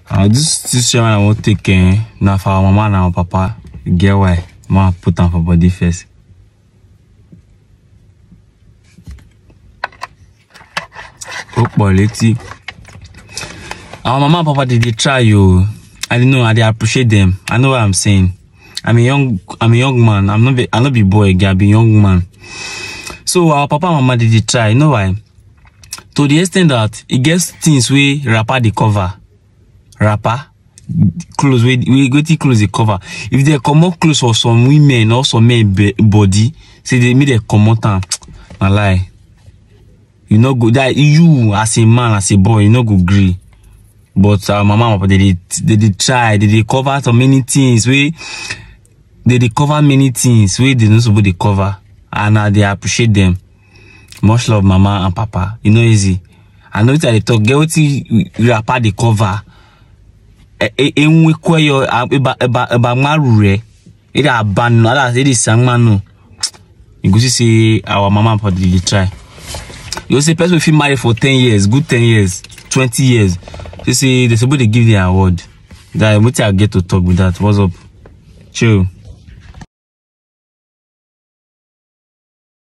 This one I won't take now for our mama and our papa. Get why? Mama put them for body first. Oh, quality. Our mama and papa they try you. I don't know. I appreciate them. I know what I'm saying. I'm a young man. I'm not be boy. I be young man. So our papa and mama they try. You know why? To the extent that it gets things we rapper the cover. Rapper clothes we go to close the cover. If they come out close for some women or some men body, say they make a comment on a lie. You know go that you as a man, as a boy, you know go agree. But our mama they try, they cover so many things we they cover many things we they not supposed to cover, and they appreciate them. Much love, mama and papa. You know easy. I know that they talk. Get what rapper the cover. We call your about marure. It a ban. That it is sangmano. You go see our mama and papa they try. You see person if you marry for 10 years, good 10 years, 20 years. You see they supposed to give the award. That what I get to talk with that. What's up? Chill.